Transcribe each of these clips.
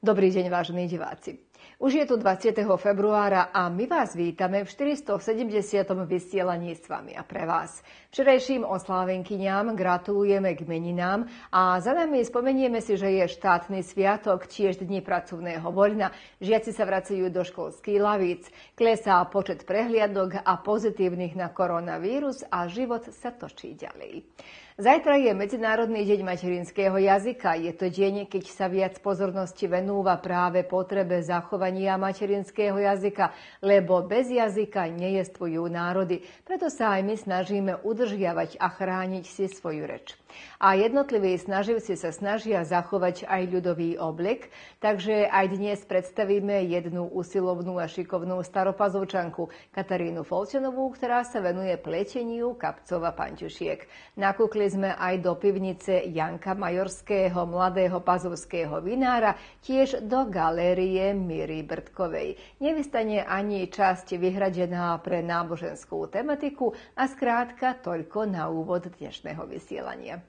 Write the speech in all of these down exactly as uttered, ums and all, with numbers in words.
Dobrý deň, vážení diváci. Už je tu dvadsiateho februára a my vás vítame v štyristosedemdesiatom vysielaní s vami a pre vás. Včerajším oslávenkyňam gratulujeme k meninám a za nami spomenieme si, že je štátny sviatok, tiež dni pracovného voľna. Žiaci sa vracajú do školských lavíc, klesá počet prehliadok a pozitívnych na koronavírus a život sa točí ďalej. Zajtra je Medzinárodný deň materinského jazyka. Je to deň, keď sa viac pozornosti venúva práve potrebe zachovania materinského jazyka, lebo bez jazyka nejestvujú národy. Preto sa aj my snažíme udržiavať a chrániť si svoju reč. A jednotliví snaživci sa snažia zachovať aj ľudový oblek, takže aj dnes predstavíme jednu usilovnú a šikovnú staropazovčanku Katarínu Folčenovú, ktorá sa venuje pleteniu kapcov a panťušiek. Nakúkli sme aj do pivnice Janka Majorského, mladého pazovského vinára, tiež do galérie Miry Brdkovej. Nevystane ani časť vyhradená pre náboženskú tematiku a skrátka toľko na úvod dnešného vysielania.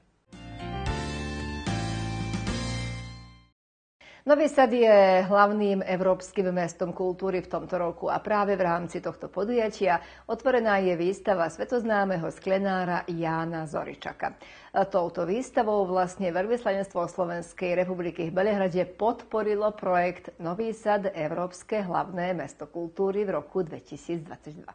Nový Sad je hlavným európskym mestom kultúry v tomto roku a práve v rámci tohto podujatia otvorená je výstava svetoznámeho sklenára Jána Zoričaka. Touto výstavou vlastne veľvyslanectvo Slovenskej republiky v Belehrade podporilo projekt Nový Sad, Európske hlavné mesto kultúry v roku dvetisícdvadsaťdva.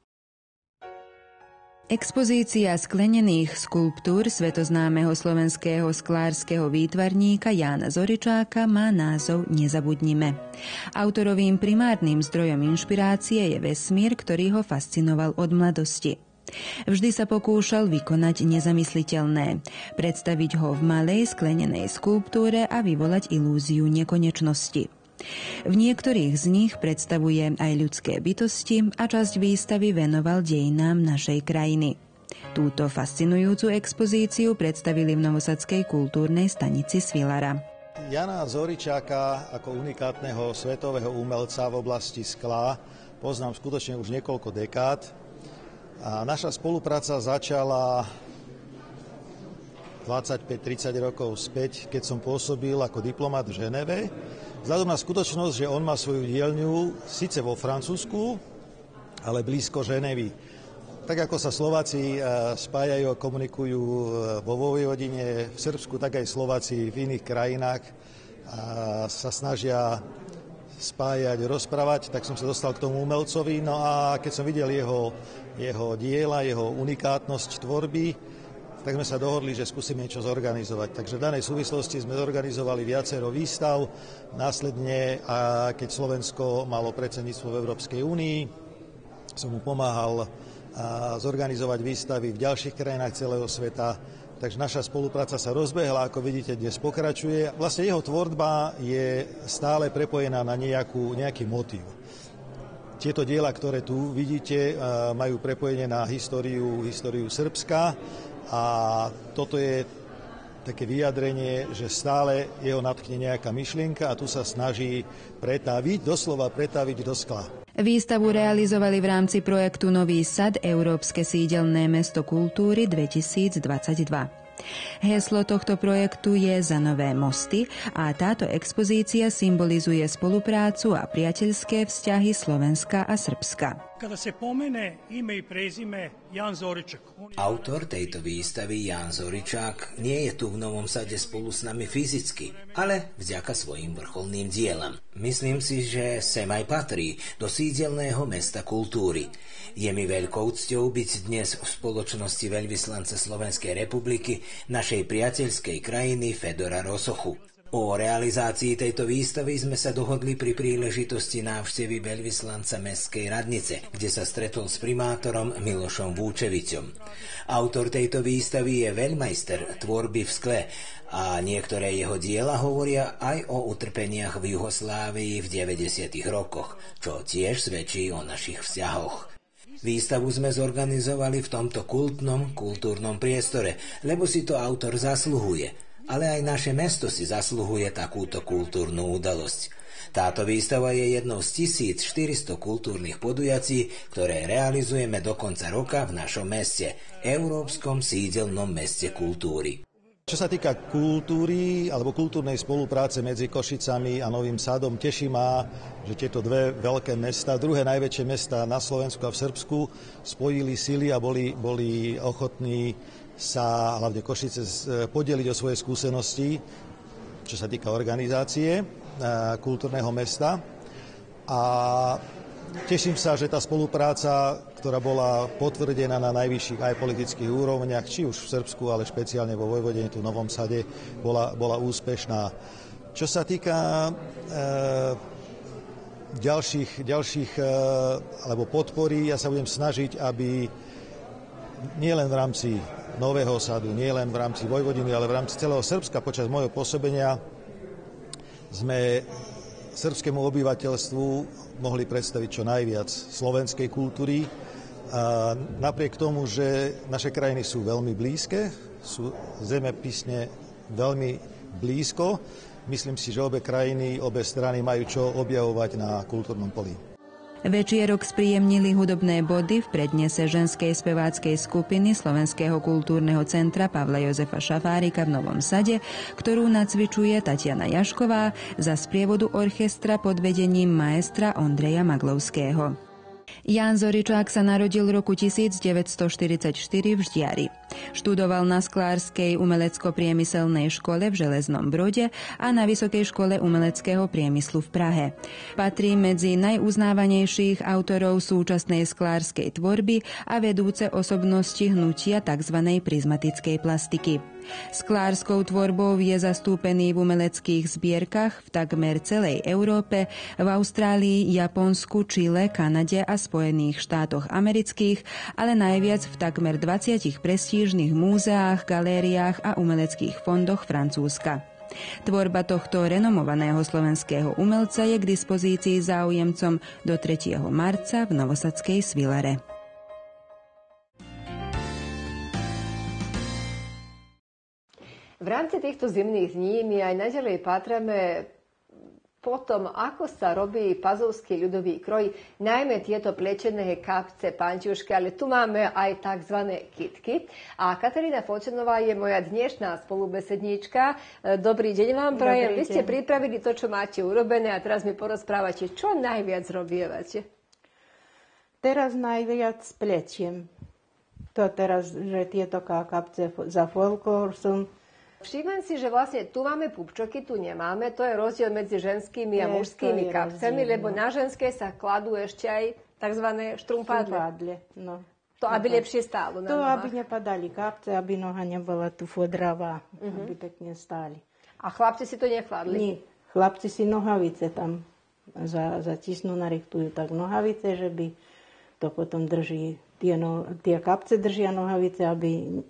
Expozícia sklenených skulptúr svetoznámeho slovenského sklárskeho výtvarníka Jána Zoričáka má názov Nezabudnime. Autorovým primárnym zdrojom inšpirácie je vesmír, ktorý ho fascinoval od mladosti. Vždy sa pokúšal vykonať nezamysliteľné, predstaviť ho v malej sklenenej skulptúre a vyvolať ilúziu nekonečnosti. V niektorých z nich predstavuje aj ľudské bytosti a časť výstavy venoval dejinám našej krajiny. Túto fascinujúcu expozíciu predstavili v novosadskej kultúrnej stanici Svilara. Jána Zoričáka ako unikátneho svetového umelca v oblasti skla poznám skutočne už niekoľko dekád. A naša spolupráca začala dvadsaťpäť tridsať rokov späť, keď som pôsobil ako diplomat v Ženeve. Vzhľadom na skutočnosť, že on má svoju dielňu síce vo Francúzsku, ale blízko Ženevy. Tak ako sa Slováci spájajú a komunikujú vo Vojvodine, v Srbsku, tak aj Slováci v iných krajinách sa snažia spájať, rozprávať, tak som sa dostal k tomu umelcovi. No a keď som videl jeho, jeho diela, jeho unikátnosť tvorby, tak sme sa dohodli, že skúsime niečo zorganizovať. Takže v danej súvislosti sme zorganizovali viacero výstav. Následne, a keď Slovensko malo predsedníctvo v Európskej únii, som mu pomáhal zorganizovať výstavy v ďalších krajinách celého sveta. Takže naša spolupráca sa rozbehla, ako vidíte, dnes pokračuje. Vlastne jeho tvorba je stále prepojená na nejakú, nejaký motív. Tieto diela, ktoré tu vidíte, majú prepojenie na históriu, históriu Srbska. A toto je také vyjadrenie, že stále jeho natkne nejaká myšlienka a tu sa snaží pretaviť, doslova pretaviť do skla. Výstavu realizovali v rámci projektu Nový Sad, Európske sídelné mesto kultúry dvetisícdvadsaťdva. Heslo tohto projektu je Za nové mosty a táto expozícia symbolizuje spoluprácu a priateľské vzťahy Slovenska a Srbska. Kada se pomene ime i prezime Ján Zoričák. Autor tejto výstavy Ján Zoričák nie je tu v Novom Sade spolu s nami fyzicky, ale vďaka svojim vrcholným dielam. Myslím si, že sem aj patrí do sídelného mesta kultúry. Je mi veľkou cťou byť dnes v spoločnosti veľvyslanca Slovenskej republiky, našej priateľskej krajiny Fedora Rosochu. O realizácii tejto výstavy sme sa dohodli pri príležitosti návštevy veľvyslanca Mestskej radnice, kde sa stretol s primátorom Milošom Vúčevičom. Autor tejto výstavy je veľmajster tvorby v skle a niektoré jeho diela hovoria aj o utrpeniach v Juhoslávii v deväťdesiatych rokoch, čo tiež svedčí o našich vzťahoch. Výstavu sme zorganizovali v tomto kultnom kultúrnom priestore, lebo si to autor zasluhuje. Ale aj naše mesto si zasluhuje takúto kultúrnu udalosť. Táto výstava je jednou z tisícštyristo kultúrnych podujatí, ktoré realizujeme do konca roka v našom meste, Európskom sídelnom meste kultúry. Čo sa týka kultúry alebo kultúrnej spolupráce medzi Košicami a Novým Sadom, teší ma, že tieto dve veľké mesta, druhé najväčšie mesta na Slovensku a v Srbsku, spojili sily a boli, boli ochotní sa, hlavne Košice, podeliť o svoje skúsenosti, čo sa týka organizácie kultúrneho mesta. A teším sa, že tá spolupráca, ktorá bola potvrdená na najvyšších aj politických úrovniach, či už v Srbsku, ale špeciálne vo Vojvodine, tu v Novom Sade, bola, bola úspešná. Čo sa týka e, ďalších, ďalších e, alebo podpory, ja sa budem snažiť, aby nielen v rámci Nového Sadu, nielen v rámci Vojvodiny, ale v rámci celého Srbska počas môjho pôsobenia sme srbskému obyvateľstvu mohli predstaviť čo najviac slovenskej kultúry. A napriek tomu, že naše krajiny sú veľmi blízke, sú zemepisne veľmi blízko, myslím si, že obe krajiny, obe strany majú čo objavovať na kultúrnom poli. Večierok spríjemnili hudobné body v prednese ženskej speváckej skupiny Slovenského kultúrneho centra Pavla Jozefa Šafárika v Novom Sade, ktorú nacvičuje Tatiana Jašková za sprievodu orchestra pod vedením maestra Ondreja Maglovského. Ján Zoričák sa narodil v roku devätnásťstoštyridsaťštyri v Ždiari. Študoval na Sklárskej umelecko-priemyselnej škole v Železnom Brode a na Vysokej škole umeleckého priemyslu v Prahe. Patrí medzi najuznávanejších autorov súčasnej sklárskej tvorby a vedúce osobnosti hnutia tzv. Prizmatickej plastiky. Sklárskou tvorbou je zastúpený v umeleckých zbierkach v takmer celej Európe, v Austrálii, Japonsku, Čile, Kanade a Spojených štátoch amerických, ale najviac v takmer dvadsiatich prestížnych múzeách, galériách a umeleckých fondoch Francúzska. Tvorba tohto renomovaného slovenského umelca je k dispozícii záujemcom do tretieho marca v Novosadskej Svilare. V rámci týchto zimných dní my aj naďalej pátrame po tom, ako sa robí pazovský ľudový kroj, najmä tieto plečené kapce, pančušky, ale tu máme aj tzv. Kitky. A Katarína Fočenová je moja dnešná spolubesedníčka. Dobrý deň vám prajem. Vy ste pripravili to, čo máte urobené a teraz mi porozprávate, čo najviac robievate. Teraz najviac plečiem. To teraz, že tieto kapce za folklór som. Všimnem si, že vlastne tu máme pupčoky, tu nemáme. To je rozdiel medzi ženskými a mužskými kapcami, lebo na ženské sa kladú ešte aj tzv. Štrumpádle. Štrumpádle, no. To, aby lepšie stálo na to, nohách. aby nepadali kapce, aby noha nebola tu fodravá, uh-huh. aby pekne stáli. A chlapci si to nekladli? Nie. Chlapci si nohavice tam za, zatisnú, narechtujú tak nohavice, že by to potom drží, tie, no, tie kapce držia nohavice, aby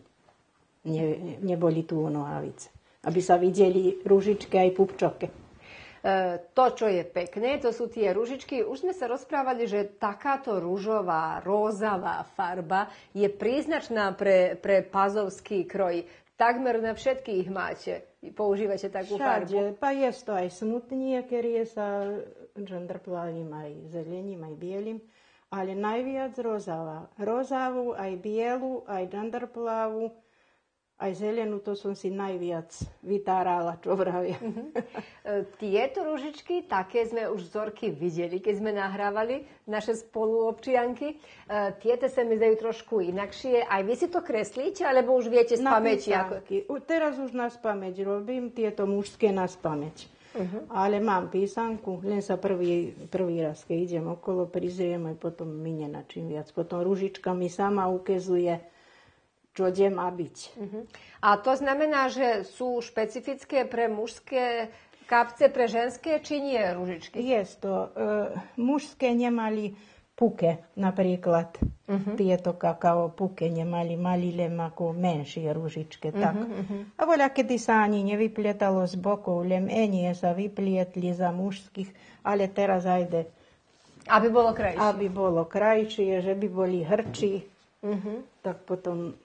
Ne, neboli tu nohavice. Aby sa videli ružičky aj pupčoke. E, to, čo je pekné, to sú tie ružičky. Už sme sa rozprávali, že takáto ružová, rózavá farba je príznačná pre, pre pazovský kroj. Takmer na všetkých máte. Používate takú Všade. farbu? Pa je to aj smutný, ktorý je sa žandrplavým, aj zelením, aj bielým. Ale najviac rózavá. Rózavú, aj bielu, aj žandrplavú, aj zelenú, to som si najviac vytárala, čo vravia. Uh-huh. Tieto ružičky, také sme už vzorky videli, keď sme nahrávali naše spoluobčianky. Uh, tieto sa mi zdajú trošku inakšie. Aj vy si to kreslíte, alebo už viete z na pamäti? Ako... Teraz už na spamäť robím, tieto mužské na spamäť. Uh-huh. Ale mám písanku, len sa prvý, prvý raz, keď idem okolo, prizriem, aj potom mine na čím viac. Potom ružička mi sama ukazuje, čo kde má byť. Uh-huh. A to znamená, že sú špecifické pre mužské kapce, pre ženské, či nie ružičky? Je to. E, mužské nemali puke, napríklad. Uh-huh. Tieto kakao puke nemali, mali len ako menšie ružičky. Tak. Uh-huh, uh-huh. A voľa, kedy sa ani nevyplietalo z bokov, len enie sa vyplietli za mužských, ale teraz ajde. Aby bolo krajšie. Aby bolo krajšie, že by boli hrčí. Uh-huh. Tak potom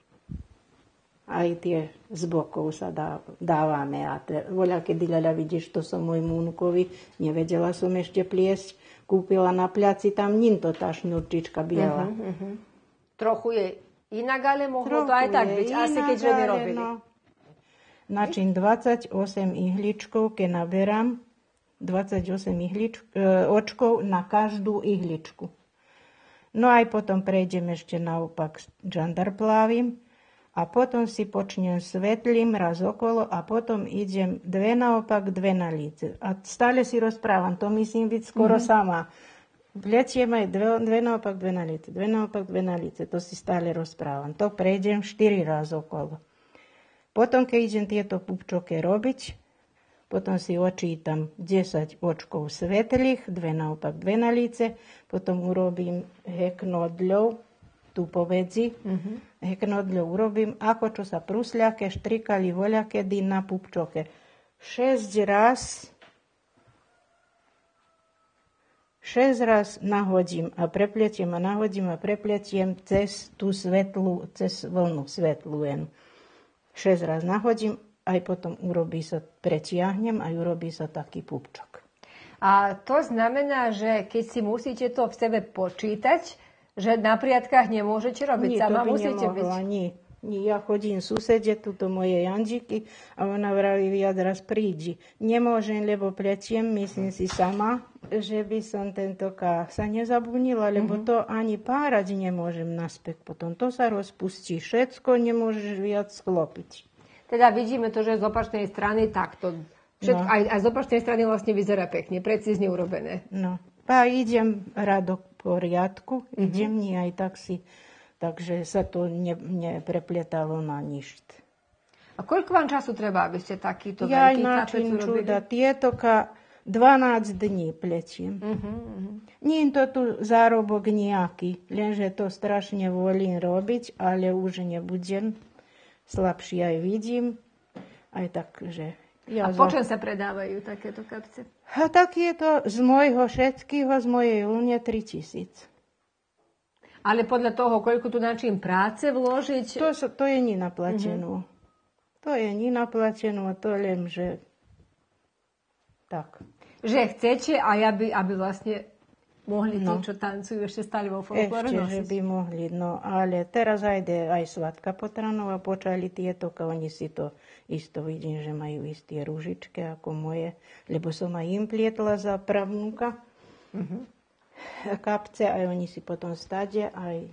aj tie z bokov sa dá, dávame. A te, voľa, kedy ľaľa vidíš, to som môjmu unukovi, nevedela som ešte pliesť, kúpila na pľaci, tam ninto tá šnurčička biela. Uh-huh, uh-huh. Trochu je inak, ale mohlo Trochu to aj tak byť, asi keď ženy robili. No. Načím dvadsaťosem ihličkov, keď naberám dvadsaťosem ihlič, e, očkov na každú ihličku. No aj potom prejdem ešte naopak žandarplávim a potom si počnem svetlým raz okolo a potom idem dve naopak, dve na líce. A stále si rozprávam, to myslím byť skoro mm-hmm. sama. Pletiem aj dve, dve naopak, dve na líce, dve naopak, dve na líce, to si stále rozprávam. To prejdem štyri raz okolo. Potom, keď idem tieto pupčoke robiť, potom si očítam desať očkov svetlých, dve naopak, dve na líce, potom urobím heknodľov, tu povedzi, mm-hmm. heknodľov urobím, ako čo sa prusľaké štrikali voľakedy na pupčoke. Šesť raz, šesť raz nahodím a prepletiem a nahodím a prepletiem cez tú svetlu, cez vlnu svetlú jen. Šesť raz nahodím, aj potom urobí sa, pretiahnem a urobí sa taký pupčok. A to znamená, že keď si musíte to v sebe počítať, že na priadkách nemôžete robiť, Nie, sama to by musíte nemohla, byť. Nie, nie, ja chodím susede, tuto moje Janžiky a ona vraví, viac raz prídi. Nemôžem, lebo pletiem, myslím si sama, že by som tentokrát sa nezabunila, lebo mm-hmm. to ani párať nemôžem naspäť potom. To sa rozpustí všetko, nemôžeš viac sklopiť. Teda vidíme to, že z opačnej strany takto. Všetko, No. aj, aj z opačnej strany vlastne vyzerá pekne, precízne urobené. No, a idem radok poriadku, Mm-hmm. idem nie aj tak si, takže sa to ne, neprepletalo na nič. A koľko vám času treba, aby ste takýto Ja aj veľký kapec način urobili? čuda, tietoka dvanásť dní pletiem. Uh-huh, uh-huh. Nie je to tu zárobok nejaký, lenže to strašne volím robiť, ale už nebudem. Slabší aj vidím. Aj tak, že... Ja A po čom sa predávajú takéto kapce? A tak je to z môjho všetkého, z mojej lune tri tisíc. Ale podľa toho, koľko tu načím práce vložiť? To, to je nenaplatenú. Mm-hmm. To je nenaplatenú a to len, že... Tak. Že chcete, aj aby, aby vlastne mohli No. tí, čo tancujú, ešte stále vo folklóre Ešte, nosiť. že by mohli, no ale teraz aj ide aj Svatka Potranova, počali tieto, oni si to isto vidím, že majú isté ružičky ako moje, lebo som aj im plietla za pravnúka uh-huh. kapce, aj oni si potom stadia, aj...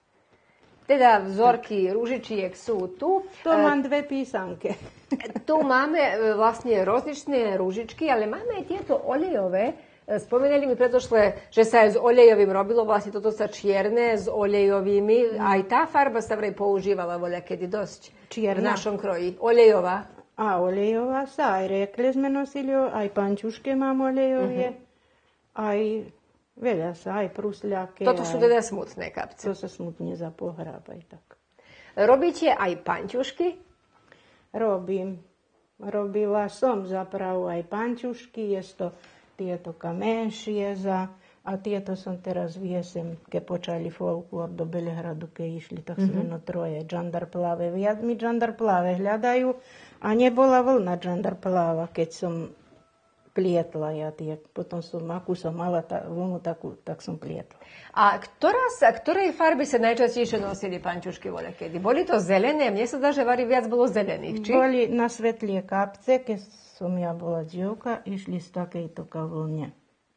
Teda vzorky ružičiek sú tu. To mám dve písanke. Tu máme e, vlastne rozličné ružičky, ale máme aj tieto olejové. E, Spomínali mi predošle, že sa aj s olejovým robilo, vlastne toto sa čierne s olejovými. Aj tá farba sa vraj používala voľakedy dosť Čierna? v našom kroji. Olejová. A olejová sa, aj rekle sme nosili, aj pančuške mám olejovie, uh-huh. aj veľa sa, aj prusľaké. Toto sú aj... teda smutné kapce. To sa smutne zapohrába aj tak. Robíte aj panťušky? Robím. Robila som zapravu aj pančušky, je to tieto kamenšie za, a tieto som teraz viesem, keď počali folklór do Belehradu, keď išli, tak mm-hmm. sme no troje žandarpláve. Viac mi žandarpláve hľadajú a nebola vlna žandarpláva, keď som plietla ja tie. Potom som, akú som mala tá, vlnu, takú, tak som plietla. A ktorá sa, ktorej farby sa najčastejšie nosili pančušky voľakedy? Boli to zelené? Mne sa dá, že vari viac bolo zelených, či? Boli na svetlie kapce, keď som ja bola dievka, išli z takejto kavlne.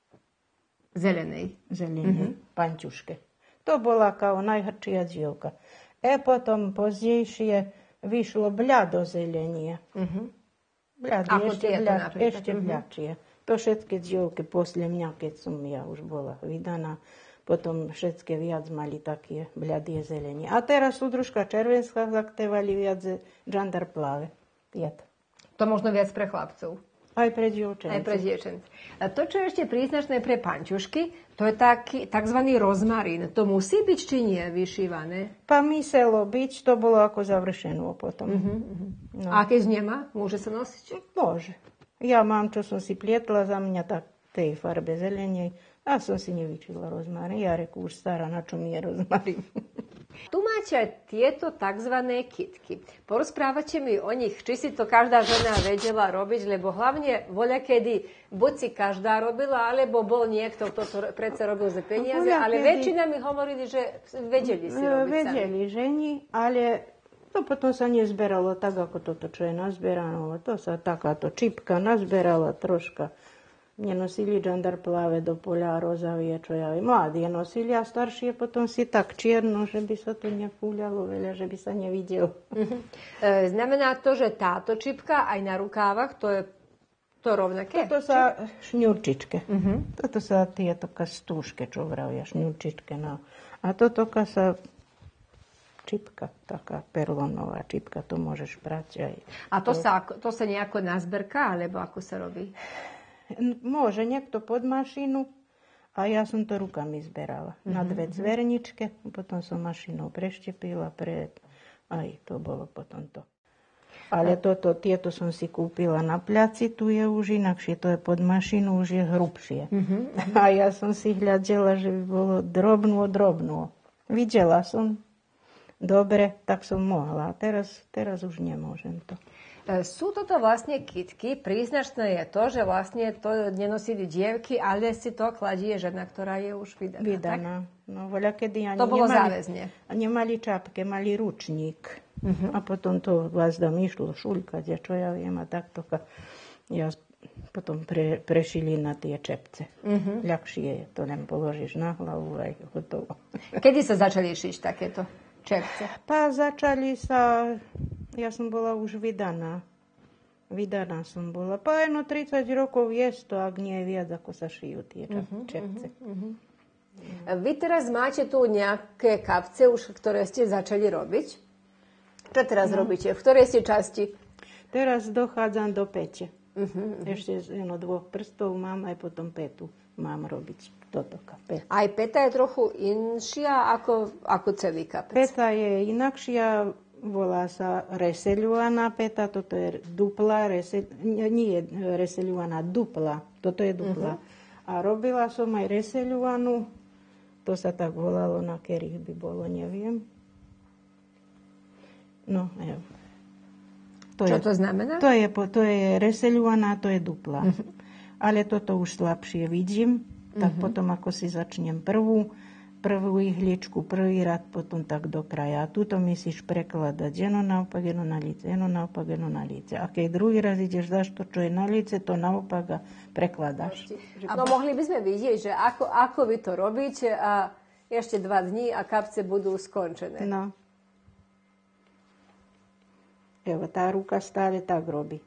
Zelenej. Zelenej, mm-hmm. pančuške. To bola kao najhrčia dievka. E potom pozdejšie vyšlo bľado zelenie. Mm-hmm. Bľado, Ako ešte, tieto bľad, napríklad. ešte Mhm. bľadšie. To všetky dievky posle mňa, keď som ja už bola vydaná, potom všetky viac mali také bľadie zelenie. A teraz súdružka Červenská zaktevali viac žandarpláve. Tieto. To možno viac pre chlapcov. Aj pre dievčence. Aj pre dievčence. A to, čo je ešte príznačné pre pančušky, to je taký takzvaný rozmarín. To musí byť, či nie, vyšívané? Pa muselo byť, to bolo ako završeno potom. Uh-huh, uh-huh. No. A keď nemá, môže sa nosiť? Môže. Ja mám, čo som si plietla za mňa, tak tej farbe zelenej. A som si nevyčila rozmarín. Ja reku, už stará, na čo mi je rozmarín. Tu máte aj tieto takzvané kitky. Porozprávate mi o nich, či si to každá žena vedela robiť, lebo hlavne voľakedy buď si každá robila, alebo bol niekto, kto to predsa robil za peniaze, Voľakedy- ale väčšina mi hovorili, že vedeli si robiť Vedeli ženi, ale To potom sa nezberalo tak, ako toto, čo je nazberané. To sa takáto čipka nazberala troška. Nenosili žandarpláve do poľa rozavie, čo ja viem. Mladí nosili a staršie potom si tak čierno, že by sa to nepúľalo veľa, že by sa nevidel. Uh-huh. E, znamená to, že táto čipka aj na rukávach, to je to rovnaké? Toto sa šňurčičke. Uh-huh. Toto sa tieto stúške, čo vravia, šňurčičke. No. A toto sa čipka, taká perlonová čipka, to môžeš brať aj. A to, to... sa, to sa nejako nazberká, alebo ako sa robí? Môže niekto pod mašinu a ja som to rukami zberala. Mm-hmm. Na dve cverničke, potom som mašinou preštepila, pre... aj to bolo potom to. Ale toto, tieto som si kúpila na placi, tu je už inakšie, to je pod mašinu, už je hrubšie. Mm-hmm. A ja som si hľadela, že by bolo drobnú, drobnú. Videla som, dobre, tak som mohla. A teraz, teraz už nemôžem to. Sú toto vlastne kitky. Príznačné je to, že vlastne to nenosili dievky, ale si to kladie žena, ktorá je už vydaná. Vydaná. No, voľa, kedy ani to bolo nemali, záväzne. Nemali čapke, mali ručník. Uh-huh. A potom to vázdam išlo šuľkať, a čo ja viem, a takto. Ja potom pre, prešili na tie čepce. Uh-huh. Ľahšie je, to len položíš na hlavu a je hotovo. Kedy sa začali šiť takéto čepce? Pá, začali sa... Ja som bola už vydaná. Vydaná som bola. Po jedno tridsať rokov je to, ak nie je viac, ako sa šijú tie uh-huh, čepce. Uh-huh, uh-huh. Vy teraz máte tu nejaké kapce, už, ktoré ste začali robiť? Čo teraz no. robíte? V ktorej ste časti? Teraz dochádzam do päte. Uh-huh, uh-huh. Ešte no, dvoch prstov mám, aj potom pätu mám robiť. Toto kapec. Aj päta je trochu inšia ako, ako celý kapec? Päta je inakšia. Volá sa reseľovaná päta, toto je dupla, resel, nie je reseľovaná, dupla, toto je dupla. Uh-huh. A robila som aj reseľovanú, to sa tak volalo, na ktorých by bolo, neviem. No, jo. To Čo je, to znamená? To je, to je reseľovaná, to je dupla. Uh-huh. Ale toto už slabšie vidím, tak uh-huh. potom ako si začnem prvú, prvú ihličku, prvý rad, potom tak do kraja. A tuto musíš prekladať jedno naopak, jedno na líce, jedno naopak, jedno na líce. A keď druhý raz ideš, dáš to, čo je na líce, to naopak a prekladáš. No mohli by sme vidieť, že ako, ako vy to robíte a ešte dva dní a kapce budú skončené. No. Evo, tá ruka stále tak robí.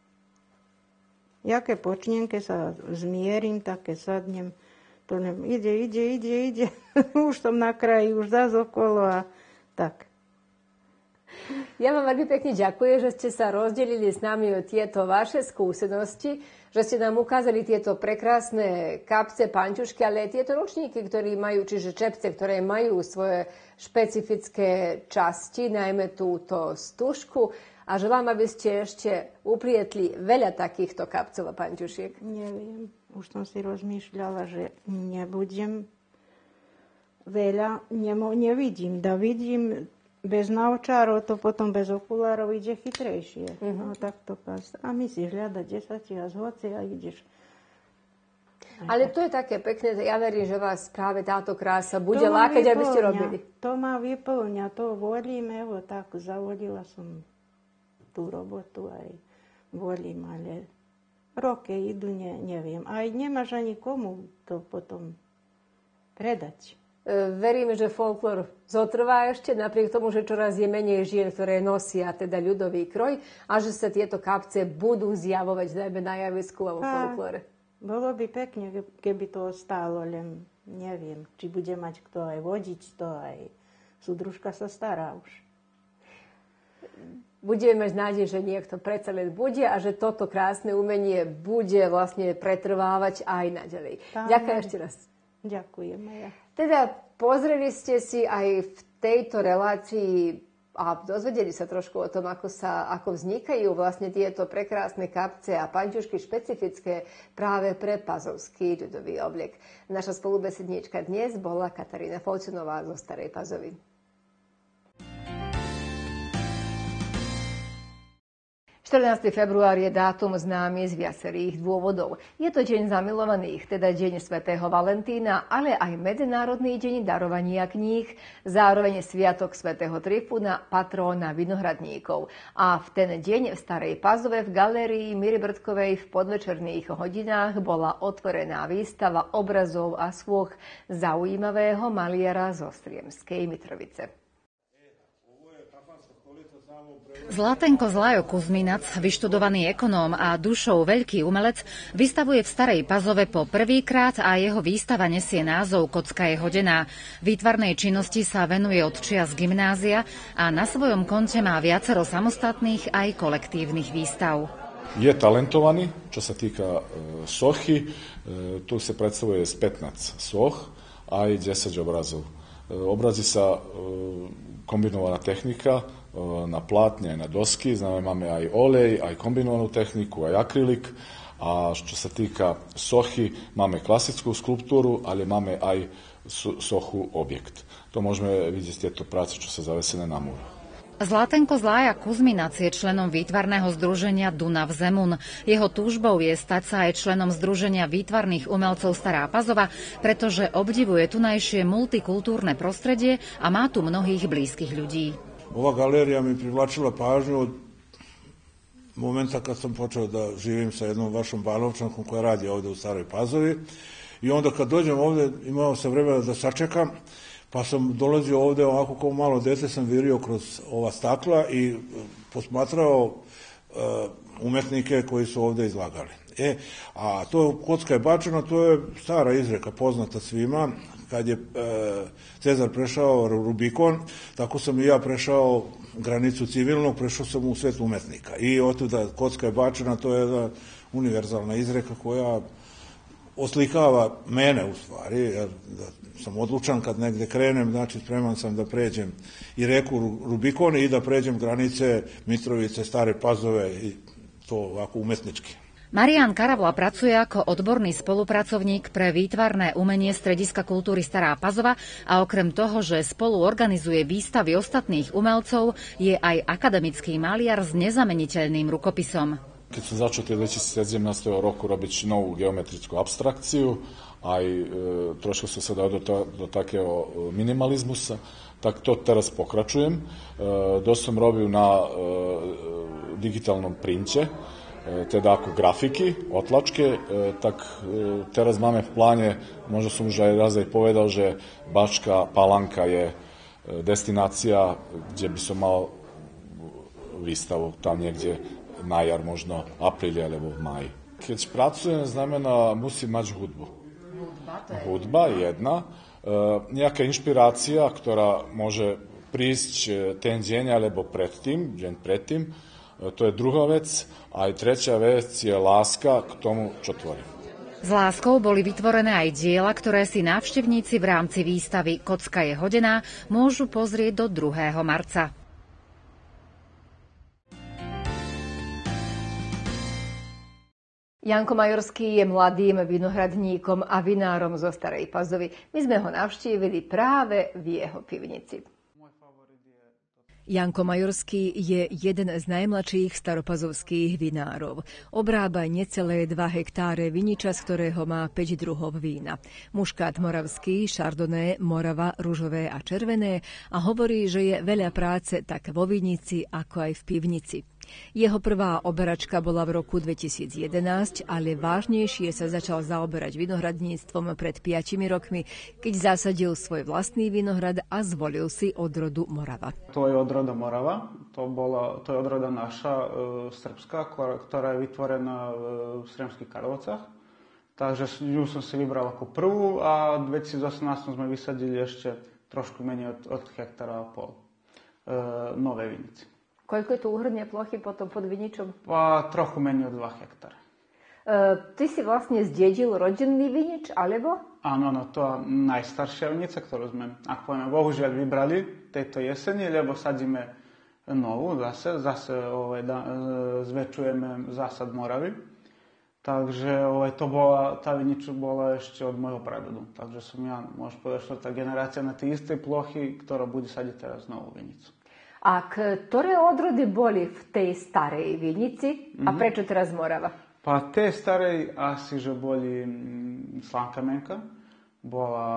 Ja keď počnem, keď sa zmierim, tak keď sadnem, to ne, ide, ide, ide, ide. Už som na kraji, už zás okolo a tak. Ja vám veľmi pekne ďakujem, že ste sa rozdelili s nami o tieto vaše skúsenosti, že ste nám ukázali tieto prekrásne kapce, pančušky, ale aj tieto ručníky, ktoré majú, čiže čepce, ktoré majú svoje špecifické časti, najmä túto stužku. A želám, aby ste ešte uplietli veľa takýchto kapcov a pančušiek. Neviem. Už som si rozmýšľala, že nebudem veľa, nemo, nevidím. Da vidím bez naočárov, to potom bez okulárov ide chytrejšie. Uh-huh. No tak to pás. A my si hľadať desati a z hoci a ideš. Ale to je také pekné, ja verím, že vás práve táto krása bude lákať, aby ste robili. To ma vyplňa, to volím, evo, tak zavolila som tú robotu aj volím, ale roky idú, ne, neviem. Aj nemáš ani komu to potom predať. E, veríme, že folklór zotrvá ešte, napriek tomu, že čoraz je menej žien, ktoré nosia teda ľudový kroj a že sa tieto kapce budú zjavovať najmä na javisku a vo folklóre. Bolo by pekne, keby to stálo, len neviem, či bude mať kto aj vodiť to, aj súdružka sa stará už. Budeme mať nádej, že niekto predsa len bude a že toto krásne umenie bude vlastne pretrvávať aj naďalej. Ďakujem ešte raz. Ďakujem. Ja. Teda pozreli ste si aj v tejto relácii a dozvedeli sa trošku o tom, ako, sa, ako vznikajú vlastne tieto prekrásne kapce a panťušky špecifické práve pre pazovský ľudový obliek. Naša spolubesedníčka dnes bola Katarína Folčenová zo Starej Pazovy. štrnásteho február je dátum známy z viacerých dôvodov. Je to deň zamilovaných, teda deň svätého Valentína, ale aj Medzinárodný deň darovania kníh, zároveň sviatok svätého Trifuna, patróna vinohradníkov. A v ten deň v Starej Pazove v galérii Miry Brdkovej v podvečerných hodinách bola otvorená výstava obrazov a svôch zaujímavého maliara zo Sriemskej Mitrovice. Zlatenko Zlajo Kuzminac, vyštudovaný ekonóm a dušou veľký umelec, vystavuje v Starej Pazove po prvýkrát a jeho výstava nesie názov Kocka je hodená. Výtvarnej činnosti sa venuje od čias gymnázia a na svojom konte má viacero samostatných aj kolektívnych výstav. Je talentovaný, čo sa týka e, sochy. E, tu sa predstavuje z pätnásť soch a aj desať obrazov. E, obrazy sa e, kombinovaná technika na plátne, aj na dosky, znamená, máme aj olej, aj kombinovanú techniku, aj akrylik. A čo sa týka sochy, máme klasickú skulptúru, ale máme aj sochu objekt. To môžeme vidieť tieto práce, čo sa zavesené na múr. Zlatenko Zlája Kuzminac je členom výtvarného združenia Dunav Zemun. Jeho túžbou je stať sa aj členom združenia výtvarných umelcov Stará Pazova, pretože obdivuje tunajšie multikultúrne prostredie a má tu mnohých blízkych ľudí. Ova galerija mi privlačila pažnju od momenta kad sam počeo da živim sa jednom vašom Banovčankom koja radi ovdje u Staroj Pazovi. I onda kad dođem ovdje imao sam vremena da sačekam, pa sam dolazio ovdje ovako kao malo dete, sam virio kroz ova stakla i posmatrao uh, umetnike koji su ovdje izlagali. E, a to Kocka je bačena, to je stara izreka, poznata svima. Kad je e, Cezar prešao Rubikon, tako sam i ja prešao granicu civilnog, prešao sam u svet umetnika. I otuda Kocka je bačena, to je jedna univerzalna izreka koja oslikava mene u stvari, jer da sam odlučan kad negde krenem, znači spreman sam da pređem i reku Rubikon i da pređem granice Mitrovice, Stare Pazove i to ovako umetnički. Marián Karavla pracuje ako odborný spolupracovník pre výtvarné umenie Strediska kultúry Stará Pazova a okrem toho, že spolu organizuje výstavy ostatných umelcov, je aj akademický maliar s nezameniteľným rukopisom. Keď som začal dvetisícsedemnásť roku robiť novú geometrickú abstrakciu, aj e, trošku som sa dal do, to, do takého minimalizmusa, tak to teraz pokračujem. E, dosť som robil na e, digitálnom printe, teda ako grafiky, otlačke, tak teraz máme v pláne, možno som už aj raz aj povedal, že Bačka Palanka je destinácia, kde by som mal výstavu tam niekde na jar, možno apríli alebo v máji. Keď pracujem, znamená, musím mať hudbu. Hudba je jedna. Nejaká inšpirácia, ktorá môže prísť ten deň alebo predtým, deň predtým. To je druhá vec. A aj tretia vec je láska k tomu, čo tvorím. S láskou boli vytvorené aj diela, ktoré si návštevníci v rámci výstavy Kocka je hodená môžu pozrieť do druhého marca. Janko Majorský je mladým vinohradníkom a vinárom zo Starej Pazovy. My sme ho navštívili práve v jeho pivnici. Janko Majorský je jeden z najmladších staropazovských vinárov. Obrába necelé dva hektáre viniča, z ktorého má päť druhov vína. Muškát moravský, šardoné, morava, ružové a červené a hovorí, že je veľa práce tak vo vinici, ako aj v pivnici. Jeho prvá oberačka bola v roku dvetisíc jedenásť, ale vážnejšie sa začal zaoberať vinohradníctvom pred piatimi rokmi, keď zasadil svoj vlastný vinohrad a zvolil si odrodu Morava. To je odroda Morava, to, bola, to je odroda naša e, srbská, ktorá je vytvorená v Sremských Karlovcach. Takže ju som si vybral ako prvú a v dvetisíc osemnásť sme vysadili ešte trošku menej od, od hektára a pol e, nové vinici. Koľko je tu úhradnej plochy potom pod viničom? A trochu menej od dva hektára. E, ty si vlastne zdedil rodinný vinič, alebo? Áno, no to je najstaršia vinica, ktorú sme, ako povieme, bohužiaľ vybrali tejto jeseni, lebo sadíme novú zase, zase ovaj, da, zväčšujeme zásad Moravy. Takže ovaj, to bola, tá viniča bola ešte od môjho pradedu. Takže som ja, môžem povedať, štvrtá generácia na tej istej plochy, ktorá bude sadiť teraz novú vinicu. A ktoré odrody boli v tej starej vinici a prečo teraz Morava? Pa te starej asi že boli Slankamenka, bola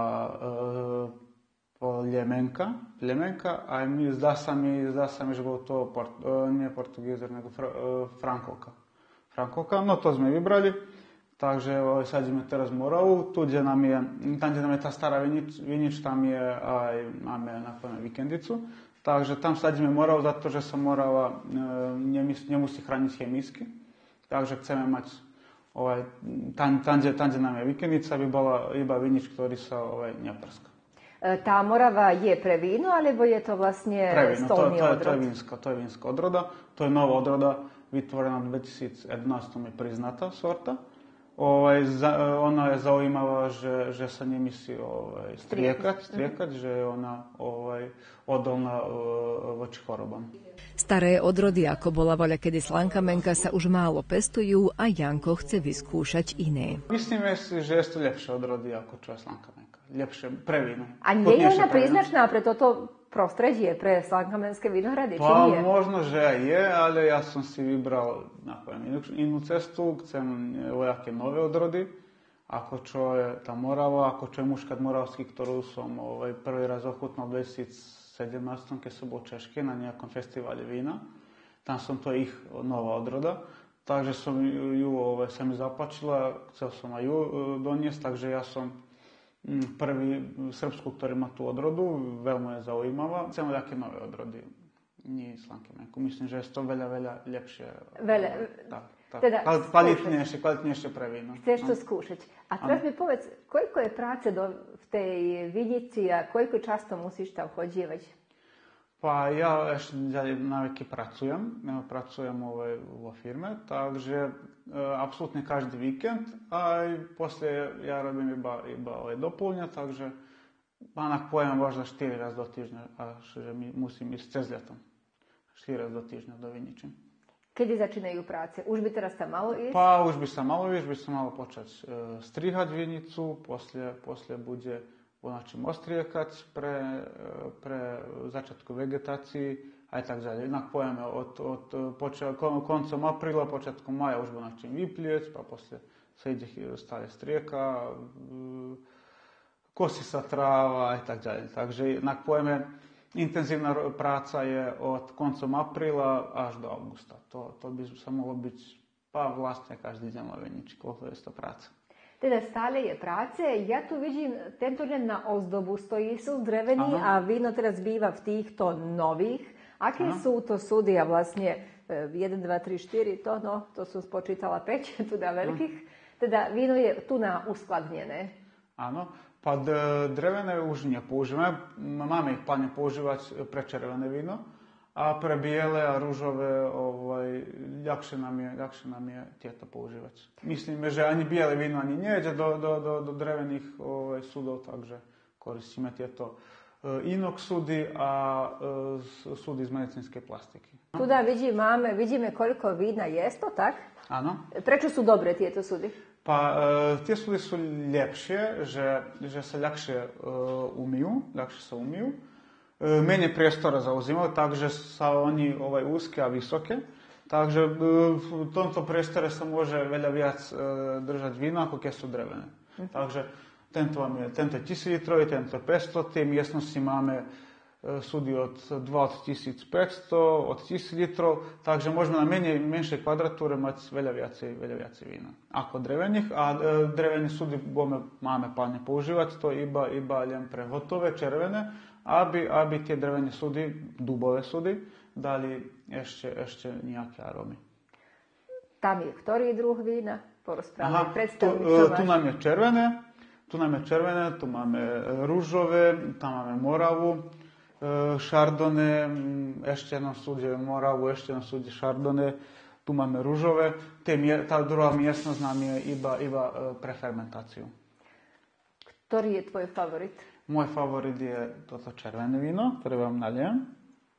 uh, Ljemenka, Ljemenka, a mi zdá sa mi, zdá sa mi, že bol to port, uh, nie portugízer, nego fr, uh, Frankovka. Frankovka, no to sme vybrali, takže uh, sadíme teraz Moravu, tu, kde nám je, tam, kde nám je tá stará vinič, vinič tam je aj, máme napojené vikendicu, takže tam sadíme Moravu, za to, že sa Morava uh, nemus, nemusí chrániť chemicky. Takže chceme mať ovaj, tam, tam, kde, tam, kde nám je vikendica, by bola iba vinič, ktorý sa ovaj, neprska. Tá Morava je pre víno, alebo je to vlastne víno, stolný to, to, odrod? To je vínska, to je vínska odroda. To je nová odroda, vytvorená v dvetisícjednásť je priznatá sorta. Ovaj, za, ona je zaujímavá, že, že sa nemusí ovaj, striekať, striekať mm-hmm. že je ona ovaj, odolná uh, voči chorobám. Staré odrody, ako bola voľa kedy Slankamenka, sa už málo pestujú a Janko chce vyskúšať iné. Myslíme si, že je to lepšie odrody ako čo je Slankamenka. Lepšie pre víno. A nie je ona príznačná pre toto prostredie, pre slankamenské vinohrady, či nie? Možno, že aj je, ale ja som si vybral inú, inú cestu. Chcem voľaké nové odrody, ako čo je tá Morava, ako čo je muškat moravský, ktorú som ovaj, prvý raz ochutnal v dvetisícsedemnásť, keď som bol v Češke na nejakom festivale vína. Tam som to ich nová odroda. Takže som ju, ovaj, sa mi zapáčila, chcel som aj ju doniesť, takže ja som prvý v Srbsku, ktorý má tú odrodu, veľmi je zaujímavá. Chcem také nové odrody, nie Slankamenku. Myslím, že je to veľa, veľa lepšie. Veľa. Tak, tak. Teda kvalitnejšie, kvalitnejšie pre víno. Chceš to skúšať. A teraz mi povedz, koľko je práce do, v tej vinici a koľko často musíš tam chodívať? Pa ja ešte na veky pracujem. Ja pracujem vo firme, takže e, apsolutne každý víkend. Aj posle ja robím iba, iba ovaj dopolnja, takže panak pojem možda štyri raz do týždňa, až že mi musím ísť cez letom. štyri raz do týždňa do viničem. Kedy začínajú práce? Už by teraz sa malo ísť? Pa už by sa malo ísť, by sa malo počať e, strihať vinicu, posle, posle bude načím ostriekať pre, pre začiatku vegetácii aj tak ďalej. Inak pojeme od, od poča, koncom apríla, počiatkom maja už bude načím vyplieť, a posle sa ide stále strieka, kosi sa tráva aj tak ďalej. Takže inak pojeme, intenzívna práca je od koncom apríla až do augusta. To, to by sa mohlo byť pa vlastne každý deň vo viniči, koľko je to práca. Teda stále je práce. Ja tu vidím, tento deň na ozdobu stojí súd drevený a víno teraz býva v týchto nových. Aké Aha. sú to súdy? A vlastne jeden, dva, tri, štyri, to, no, to som spočítala päť, tu na veľkých. Aha. Teda víno je tu na uskladnené. Áno, pa drevené už nepoužívame. Máme ich pláne používať pre červené víno. A pre biele a rúžové ovaj, ľahšie, nám je, ľahšie nám je tieto používať. Myslíme, že ani biele víno ani nejde do, do, do, do drevených ovaj, súdov, takže koristíme tieto uh, inox súdy a uh, súdy z medicínskej plastiky. Tu da vidí, máme, vidíme, koľko vína je to, tak? Áno. Prečo sú dobré tieto súdy? Pa, uh, tie súdy sú lepšie, že, že sa ľahšie uh, umýjú, ľahšie sa umýjú. Menej priestora zaujímajú, takže sa oni ovaj, úzke a vysoké. Takže v tomto priestore sa môže veľa viac e, držať víno, ako keď sú drevené. Mm. Takže tento, je, tento je tisíc litrov, tento je päťsto, tie miestnosti máme e, súdy od dva od tisícpäťsto, od tisíc litrov, takže môžeme na menej, menšej kvadratúre mať veľa viacej, veľa viacej vína ako drevených. A e, drevené súdy budeme, máme pláne používať, to iba, iba len pre hotové, červené, aby, aby tie drevené súdy, dubové súdy, dali ešte, ešte nejaké arómy. Tam je ktorý druh vína? Porozprávame, predstavuj, tu, tu nám je červené, tu nám je červené, tu máme rúžové, tam máme Moravu, Chardonnay, ešte na súde Moravu, ešte na súde Chardonnay, tu máme rúžové. Tá druhá miestnosť nám je iba, iba pre fermentáciu. Ktorý je tvoj favorit? Môj favorit je toto červené víno, ktoré vám naliem.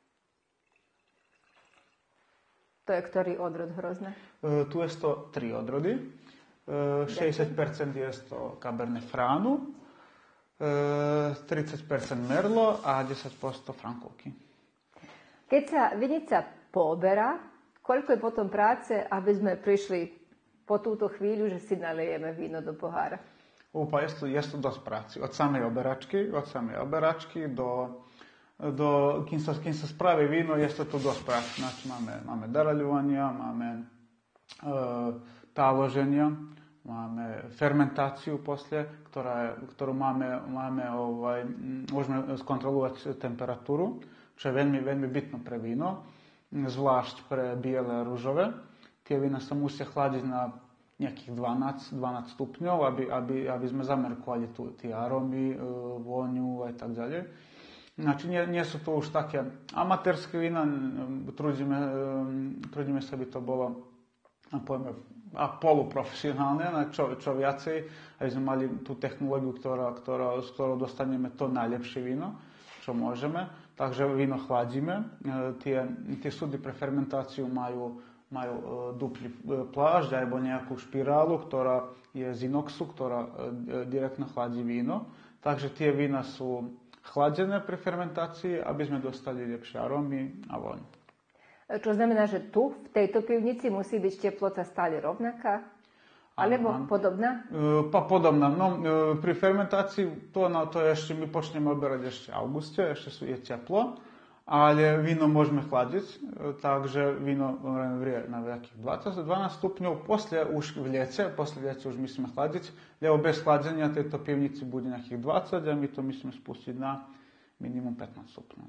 To je ktorý odrod hrozné? Uh, tu je to tri odrody. Uh, šesťdesiat percent je to Cabernet Franc, uh, tridsať percent Merlot a desať percent Frankovky. Keď sa vinica pooberá, koľko je potom práce, aby sme prišli po túto chvíľu, že si nalejeme víno do pohára? Upa, je to, je to dosť práci. Od samej oberačky, od samej oberačky do, do kým, sa, kým sa spraví víno, je to tu dosť práci. Znači, máme, máme daraľovania, máme e, táloženia, máme fermentáciu posle, ktorá, ktorú máme, máme ovaj, môžeme skontrolovať temperatúru, čo je veľmi, veľmi bitno pre víno, zvlášť pre biele a ružové. Tie vína sa musia chladiť na nejakých dvanásť, dvanásť stupňov, aby, aby, aby sme zamerkovali tu tie arómy, vôňu a tak ďalej. Znači, nie, nie sú to už také amatérske vína, trudíme, trudíme sa, aby to bolo pojme, a poluprofesionálne, čo, čo viacej, aby sme mali tú technológiu, ktorá, ktorá, s ktorou dostaneme to najlepšie víno, čo môžeme. Takže víno chladíme. Tie, tie súdy pre fermentáciu majú, majú duplý plášť alebo nejakú špirálu, ktorá je z inoxu, ktorá direktno chladí víno. Takže tie vína sú chladené pri fermentácii, aby sme dostali lepšie arómy a voň. Čo znamená, že tu, v tejto pivnici, musí byť teplota stále rovnaká? Alebo ano, podobná? E, pa podobná. No, e, pri fermentácii to, no, to ešte, my počneme oberať ešte v auguste, ešte sú, je teplo, ale víno môžeme chladiť, e, takže víno vrie na nejakých dvadsať dvanásť stupňov, posle už v lete, posle lete už musíme chladiť, lebo bez chladenia tejto pivnici bude nejakých dvadsať a my to musíme spustiť na minimum pätnásť stupňov.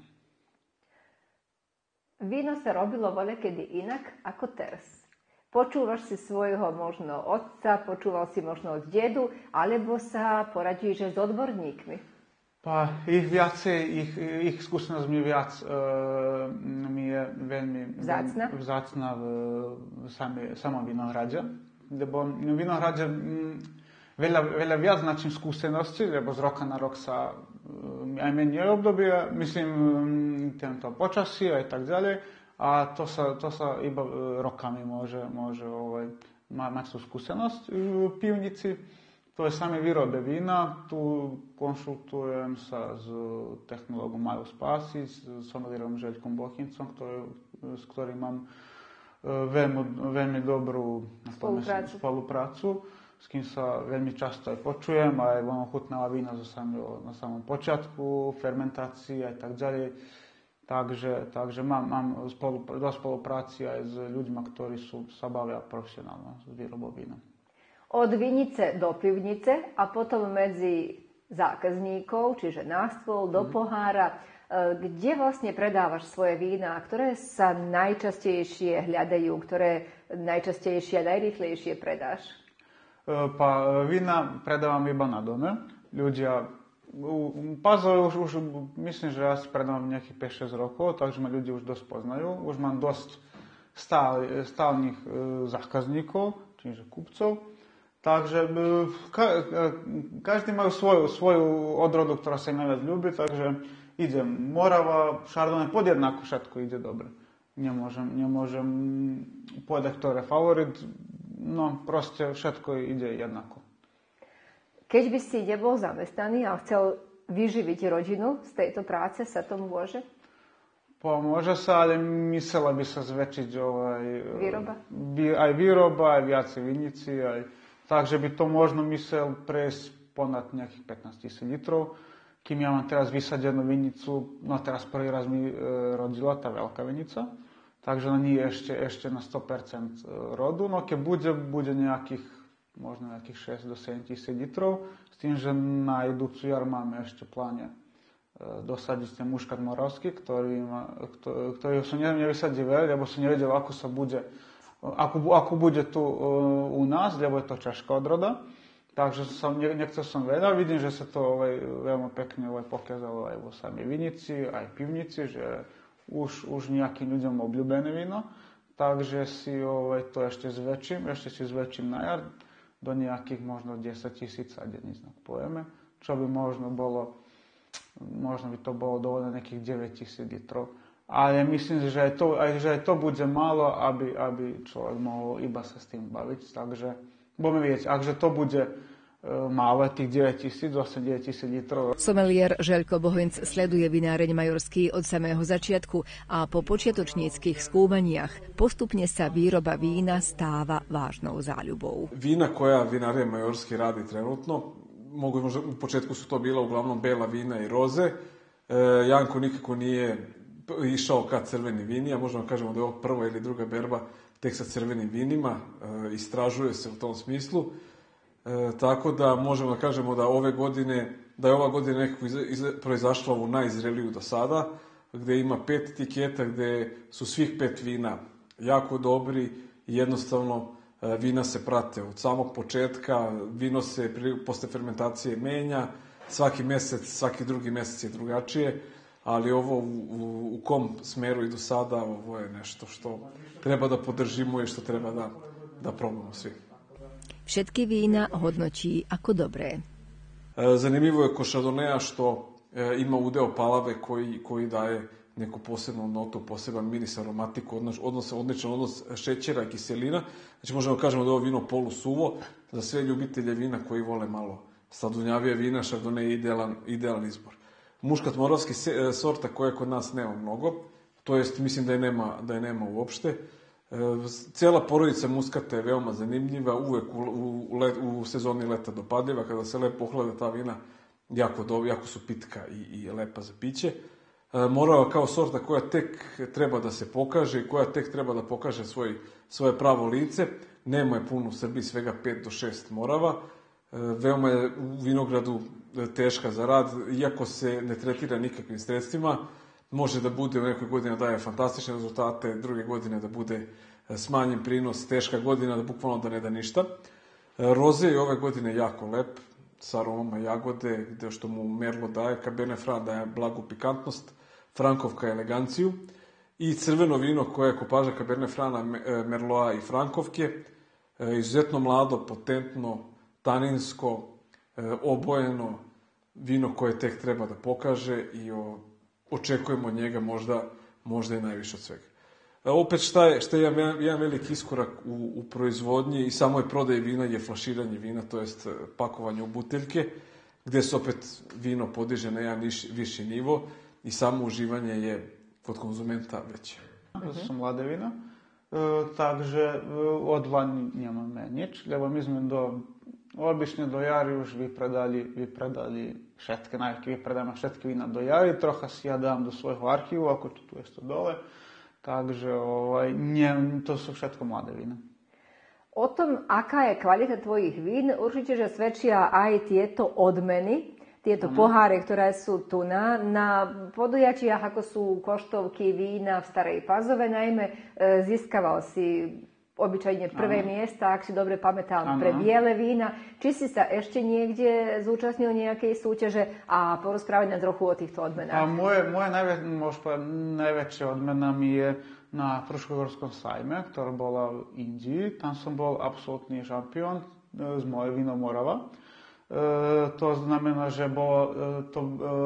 Víno sa robilo voľakedy inak ako teraz. Počúvaš si svojho možno otca, počúval si možno od dedu, alebo sa poradíš s odborníkmi? Pa, ich viacej, ich, ich skúsenosť mi viac e, mi je veľmi vzácna, vzácna v, v sami, samom Vinohrade. Lebo v Vinohrade m, veľa, veľa viac značím skúsenosti, lebo z roka na rok sa e, aj menej obdobie, myslím, tento počasí aj tak ďalej. A to sa, to sa iba rokami môže, môže ovaj, mať tú skúsenosť v pivnici. To je sami výrobe vína. Tu konšultujem sa s technológom Majo Spásic, s somelierom Željkom Bochincom, ktorý, s ktorým mám veľmi, veľmi dobrú spoluprácu. spoluprácu, s kým sa veľmi často aj počujem, aj on ochutnáva vína zo samého, na samom počiatku, fermentácii a tak ďalej. Takže, takže mám, mám spolu, do spolupráci aj s ľuďmi, ktorí sú, sa bavia profesionálne s výrobou vína. Od vinice do pivnice a potom medzi zákazníkov, čiže na stôl, do pohára. Kde vlastne predávaš svoje vína? Ktoré sa najčastejšie hľadajú? Ktoré najčastejšie a najrýchlejšie predáš? Pa, vína predávam iba na dome. Ľudia Pazove už, už myslím, že ja si predávam nejakých päť šesť rokov, takže ma ľudia už dosť poznajú. Už mám dosť stál, stálnych e, zákazníkov, čiže kupcov. Takže e, ka, e, každý má svoju, svoju odrodu, ktorá sa im najviac ľúbi, takže idem Morava, Chardonnay, podjednako všetko ide dobre. Nemôžem, nemôžem povedať, ktoré je favorit, no proste všetko ide jednako. Keď by si nebol zamestnaný a chcel vyživiť rodinu z tejto práce, sa to môže? Pomôže sa, ale musela by sa zväčšiť aj výroba, aj, výroba, aj viacej vinici. Aj, takže by to možno musel prejsť ponad nejakých pätnásť tisíc litrov. Kým ja mám teraz vysadenú vinicu, no teraz prvý raz mi e, rodila tá veľká vinica, takže ona nie je ešte, ešte na sto percent rodu. No keď bude, bude nejakých možno nejakých šesť do sedem tisíc litrov, s tým, že na idúcu jar máme ešte v pláne e, dosadiť ten muškat moravský, ktorý, ma, ktorý, ktorý som nevysadil veľa, lebo som nevedel, ako sa bude, ako, ako bude tu e, u nás, lebo je to česká odroda. Takže som, ne, nechcel som veľa, vidím, že sa to ovaj, veľmi pekne ovaj, pokázalo aj vo samej vinici, aj pivnici, že už, už nejakým ľuďom obľúbené víno, takže si ovaj, to ešte zväčším, ešte si zväčším na jar, do nejakých možno desať tisíc a deň povieme, čo by možno bolo, možno by to bolo dovolené nejakých deväť tisíc litrov. Ale myslím si, že aj to, aj, že aj to bude málo, aby, aby človek mohol iba sa s tým baviť. Takže budeme vidieť, akže to bude malo, tých deväť tisíc, osem deväť tisíc litrov. Somelier Žeľko Bohync sleduje vináreň Majorský od samého začiatku a po počiatočníckych skúmaniach postupne sa výroba vína stáva vážnou záľubou. Vína koja vináreň Majorský radi trenutno, mogu možda u početku su to bila uglavnom bela vina i roze. E, Janko nikako nije išao ka crveni vini, a možemo kažemo da je ovo prva ili druga berba tek sa crvenim vinima, e, istražuje se u tom smislu. E, tako da možemo da kažemo da ove godine, da je ova godina nekako iz, iz, proizašla u najzreliju do sada, gde ima pet etiketa, gde su svih pet vina jako dobri i jednostavno e, vina se prate od samog početka, vino se pri, posle fermentacije menja, svaki mesec, svaki drugi mesec je drugačije, ali ovo u, u, u kom smeru idu sada, ovo je nešto što treba da podržimo i što treba da, da probamo svi. Všetky vína hodnotí ako dobré. Zanimljivo je kod Chardonnaya što ima udeo palave koji, koji daje neku posebnu notu, poseban miris, aromatiku, odnos, odnos, odličan odnos šećera i kiselina. Znači možemo kažemo da je ovo vino polusuvo. Za sve ljubitelje vina koji vole malo sladunjavije vina, Chardonnay je idealan, idealan izbor. Muškat moravski sorta koje kod nas nema mnogo, to jest mislim da je nema, da je nema uopšte. Cijela porodica muskata je veoma zanimljiva, uvek u, u, u, u sezoni leta dopadljiva, kada se lepo ohlade ta vina, jako, do, jako su pitka i, i lepa za piće. Morava kao sorta koja tek treba da se pokaže i koja tek treba da pokaže svoj, svoje pravo lice. Nema je puno u Srbiji, svega pet do šest morava. Veoma je u vinogradu teška za rad, iako se ne tretira nikakvim sredstvima. Može da bude u nekoj godini daje fantastične rezultate, druge godine da bude smanjen prinos, teška godina da bukvalno da ne da ništa. Roze je ove godine jako lep, sa aromama jagode, gde što mu Merlot daje, Cabernet Franc daje blagu pikantnost, Frankovka eleganciju i crveno vino koje je kopaža Cabernet Franca, Merlota i Frankovke, izuzetno mlado, potentno, taninsko, obojeno vino koje tek treba da pokaže i o očekujemo od njega možda, možda i najviše od svega. Opet šta je, šta je jedan, jedan veliki iskorak u, u proizvodnji i samoj prodaji vina je flaširanje vina, to jest pakovanje u buteljke, gde se opet vino podiže na jedan viši, viši nivo i samo uživanje je kod konzumenta veće. To su mlade vina, e, takže od lani nemаме nič, lebo my sme do obične do jari už vypredali, vypredali všetky, najviac vypredáme všetky vína do jari, trocha si ja dám do svojho archívu, ako to tu je to dole, takže ovaj, nie, to sú všetko mladé vína. O tom, aká je kvalita tvojich vín, určite, že svedčia aj tieto odmeny, tieto ano. Poháre, ktoré sú tu na, na podujatiach, ako sú koštovky vína v Starej Pazove, najmä e, získaval si obyčajne prvé ano. Miesta, ak si dobre pamätám, ano. Pre biele vína. Či si sa ešte niekde zúčastnil nejakej súťaže a porozprávať nám trochu o týchto odmenách? A moje, moje najvä, najväčšia odmena mi je na Fruškogorskom sajme, ktorá bola v Indii. Tam som bol absolútny šampión z moje víno Morava. E, to znamená, že bolo, to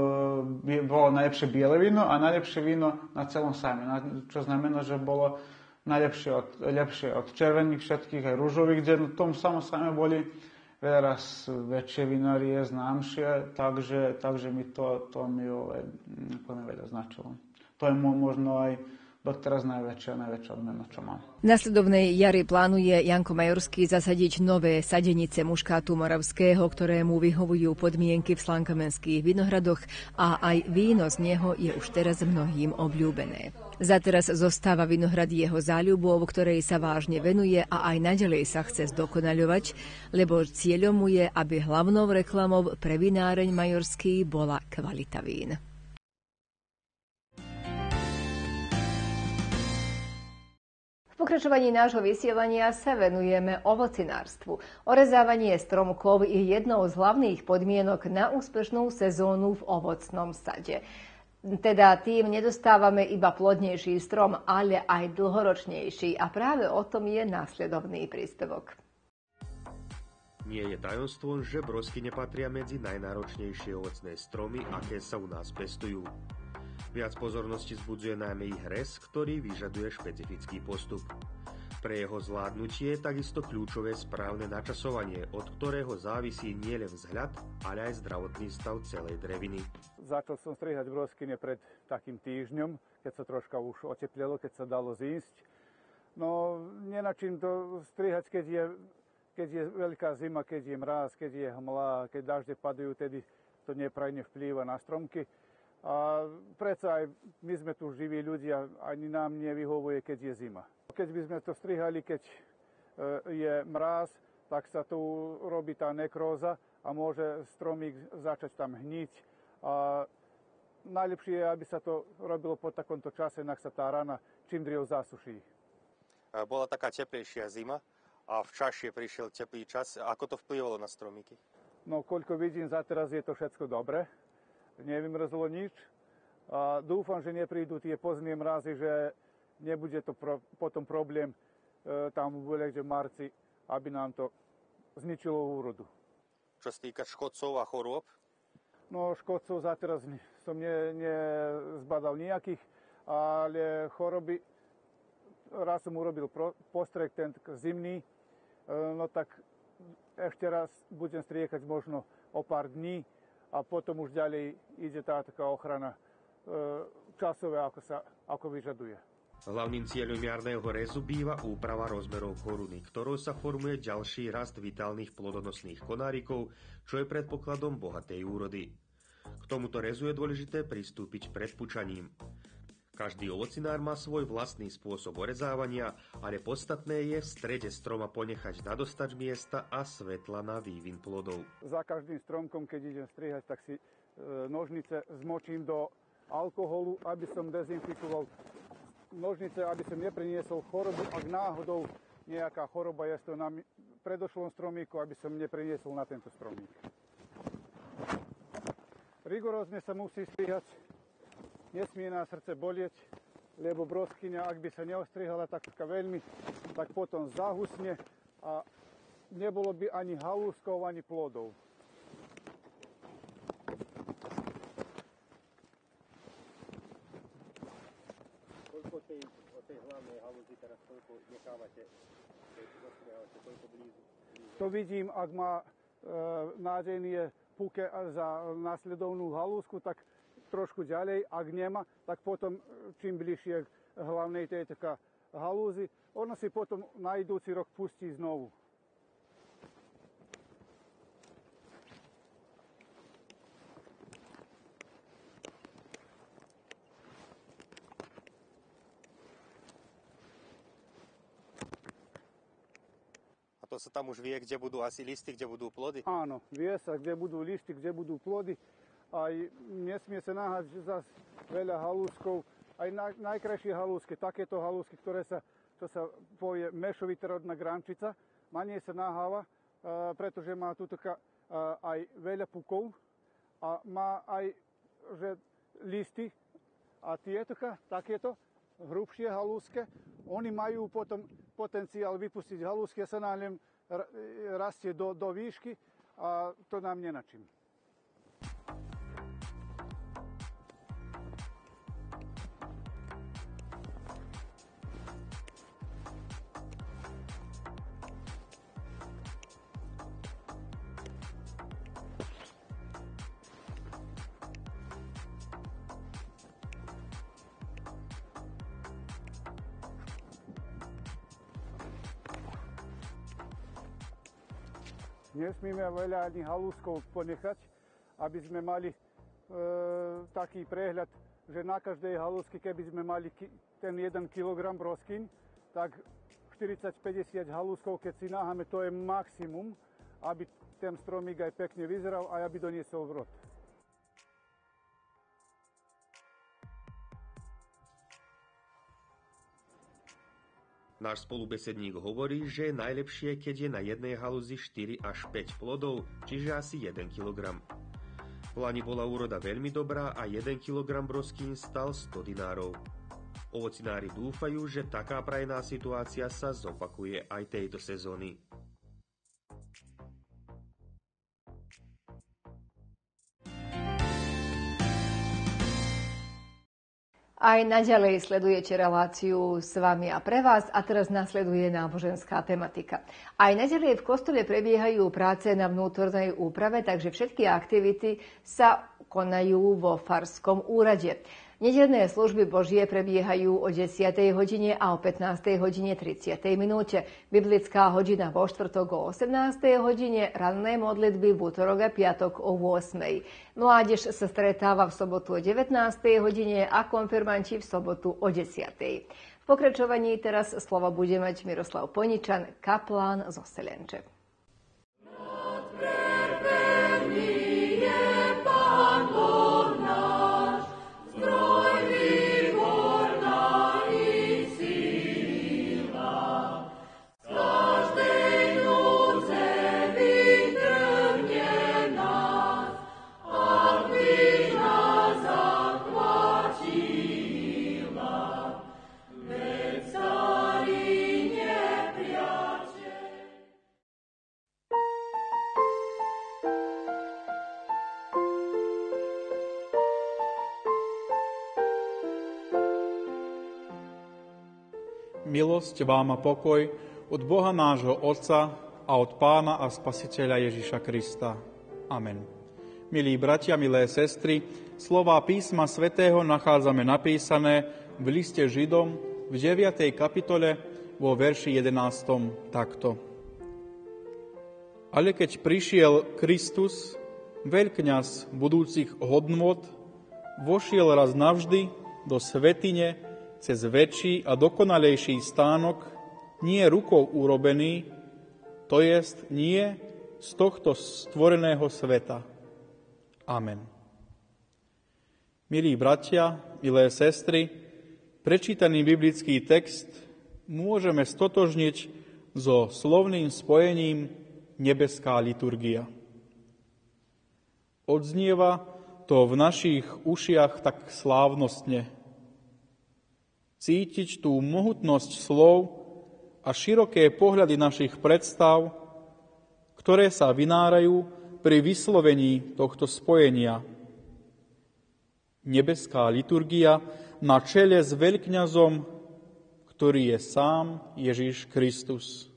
e, bolo najlepšie biele víno a najlepšie víno na celom sajme. Čo znamená, že bolo najlepšie od, lepšie od červených všetkých aj rúžových, kde na tom samom sajme boli veľaraz väčšie vinárie, známšie, takže, takže mi to, to mi úplne veľa značilo. To je možno aj doteraz najväčšia, najväčšia odmena, čo mám. V nasledovnej jari plánuje Janko Majorský zasadiť nové sadenice muškátu moravského, ktorému vyhovujú podmienky v slankamenských vinohradoch a aj víno z neho je už teraz mnohým obľúbené. Zateraz zostáva vinohrad jeho záľubou, ktorej sa vážne venuje a aj naďalej sa chce zdokonaľovať, lebo cieľom mu je, aby hlavnou reklamou pre vináreň Majorský bola kvalita vín. V pokračovaní nášho vysielania sa venujeme ovocinárstvu. Orezávanie stromkov je jednou z hlavných podmienok na úspešnú sezónu v ovocnom sade. Teda tým nedostávame iba plodnejší strom, ale aj dlhoročnejší. A práve o tom je následovný príspevok. Nie je tajomstvom, že broskyne patria medzi najnáročnejšie ovocné stromy, aké sa u nás pestujú. Viac pozornosti vzbudzuje najmä ich hrez, ktorý vyžaduje špecifický postup. Pre jeho zvládnutie je takisto kľúčové správne načasovanie, od ktorého závisí nielen vzhľad, ale aj zdravotný stav celej dreviny. Začal som strihať broskyne pred takým týždňom, keď sa troška už oteplilo, keď sa dalo zísť. No, nenačím to strihať, keď je, keď je veľká zima, keď je mráz, keď je hmla, keď dažde padajú, tedy to neprajne vplýva na stromky. A predsa aj my sme tu živí ľudia, ani nám nevyhovuje, keď je zima. Keď by sme to strihali, keď je mráz, tak sa tu robí tá nekróza a môže stromík začať tam hniť. A najlepšie je, aby sa to robilo po takomto čase, nech sa tá rana čím driev zasuší. Bola taká teplejšia zima a včasšie prišiel teplý čas. Ako to vplyvalo na stromíky? No, koľko vidím, zatiaľ je to všetko dobre. Nevymrzlo nič. A dúfam, že neprídu tie poznie mrazy, že nebude to pro, potom problém e, tam bude v marci, aby nám to zničilo úrodu. Čo sa týka škodcov a chorôb? No, škodcov zatiaľ som ne, nezbadal nejakých, ale choroby, raz som urobil pro, postrek ten zimný, e, no tak ešte raz budem striekať možno o pár dní a potom už ďalej ide tá taká ochrana e, časové, ako sa ako vyžaduje. Hlavným cieľom jarného rezu býva úprava rozmerov koruny, ktorou sa formuje ďalší rast vitálnych plodonosných konárikov, čo je predpokladom bohatej úrody. K tomuto rezu je dôležité pristúpiť pred pučaním. Každý ovocinár má svoj vlastný spôsob orezávania, ale podstatné je v strede stroma ponechať nadostač miesta a svetla na vývin plodov. Za každým stromkom, keď idem strihať, tak si e, nožnice zmočím do alkoholu, aby som dezinfikoval nožnice, aby som nepriniesol chorobu, ak náhodou nejaká choroba je to na predošlom stromíku, aby som nepriniesol na tento stromík. Rigorózne sa musí strihať, nesmie nás srdce bolieť, lebo broskyňa, ak by sa neostrihala tak veľmi, tak potom zahusne a nebolo by ani halúskov, ani plodov. Koľko tej, o tej hlavnej halúzi teraz koľko nechávate, koľko koľko blízu, blízu? To vidím, ak má e, nádejný je puke za následovnú halúzku, tak trošku ďalej, ak nemá, tak potom čím bližšie k hlavnej tej taká halúzi, ona si potom na idúci rok pustí znovu. A to sa tam už vie, kde budú asi listy, kde budú plody? Áno, vie sa, kde budú listy, kde budú plody. Aj nesmie sa náhať zase veľa halúskov, aj na, najkrajšie halúsky, takéto halúsky, ktoré sa, čo sa povie mešovitá rodná grančica, na nej sa naháva, e, pretože má tu taká, e, aj veľa pukov a má aj že listy a tieto, takéto hrubšie halúske, oni majú potom potenciál vypustiť halúsky a sa nám rastie do, do výšky a to nám nenačím. Nesmíme veľa ani halúskov ponechať, aby sme mali e, taký prehľad, že na každej halúsky, keby sme mali ki, ten jeden kilogram broskyň, tak štyridsať päťdesiat halúskov, keď si náhame, to je maximum, aby ten stromík aj pekne vyzeral a aby doniesol vrod. Náš spolubesedník hovorí, že je najlepšie, keď je na jednej halúzi štyri až päť plodov, čiže asi jeden kilogram. V lani bola úroda veľmi dobrá a jeden kilogram broskýň stal sto dinárov. Ovocinári dúfajú, že taká prajená situácia sa zopakuje aj tejto sezóny. Aj naďalej sledujete reláciu s vami a pre vás a teraz nasleduje náboženská tematika. Aj naďalej v kostole prebiehajú práce na vnútornej úprave, takže všetky aktivity sa konajú vo farskom úrade. Nedeľné služby Božie prebiehajú o desiatej hodine a o pätnástej hodine tridsiatej minúte. Biblická hodina vo štvrtok o osemnástej hodine, ranné modlitby v útorok a piatok o ôsmej. Mládež sa stretáva v sobotu o devätnástej hodine a konfirmanti v sobotu o desiatej. V pokračovaní teraz slovo bude mať Miroslav Poničan, kaplán zo Selenče. Milosť vám a pokoj od Boha nášho Otca a od Pána a Spasiteľa Ježiša Krista. Amen. Milí bratia, milé sestry, slová písma svätého nachádzame napísané v liste Židom v deviatej kapitole vo verši jedenástom takto. Ale keď prišiel Kristus, veľkňaz budúcich hodnôt, vošiel raz navždy do svätyne cez väčší a dokonalejší stánok, nie rukou urobený, to jest nie z tohto stvoreného sveta. Amen. Milí bratia, milé sestry, prečítaný biblický text môžeme stotožniť so slovným spojením nebeská liturgia. Odznieva to v našich ušiach tak slávnostne. Cítiť tú mohutnosť slov a široké pohľady našich predstav, ktoré sa vynárajú pri vyslovení tohto spojenia. Nebeská liturgia na čele s veľkňazom, ktorý je sám Ježiš Kristus.